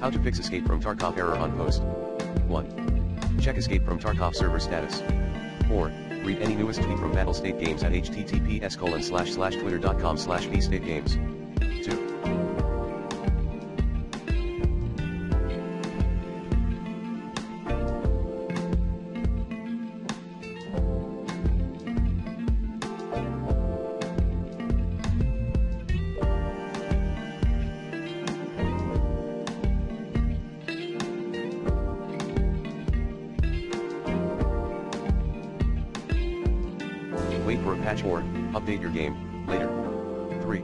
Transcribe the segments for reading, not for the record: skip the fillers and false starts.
How to fix escape from Tarkov error on post. 1. Check escape from Tarkov server status. Or, read any newest tweet from Battlestate Games at https://twitter.com/bstategames. 2. Wait for a patch or update your game later. 3.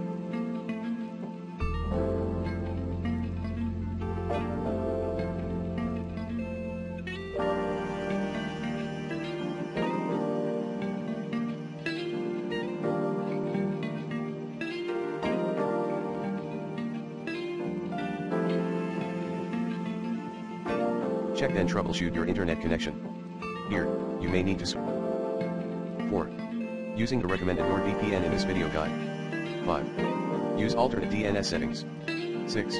Check and troubleshoot your internet connection. Here, you may need to 4. Using the recommended NordVPN in this video guide. 5. Use alternate DNS settings. 6.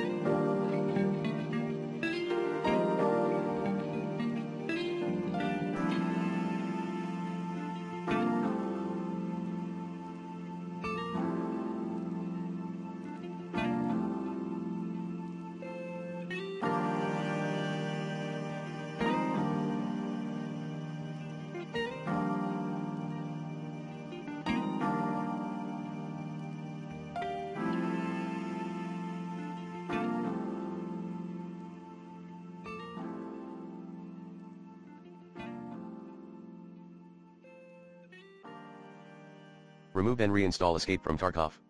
Remove and reinstall Escape from Tarkov.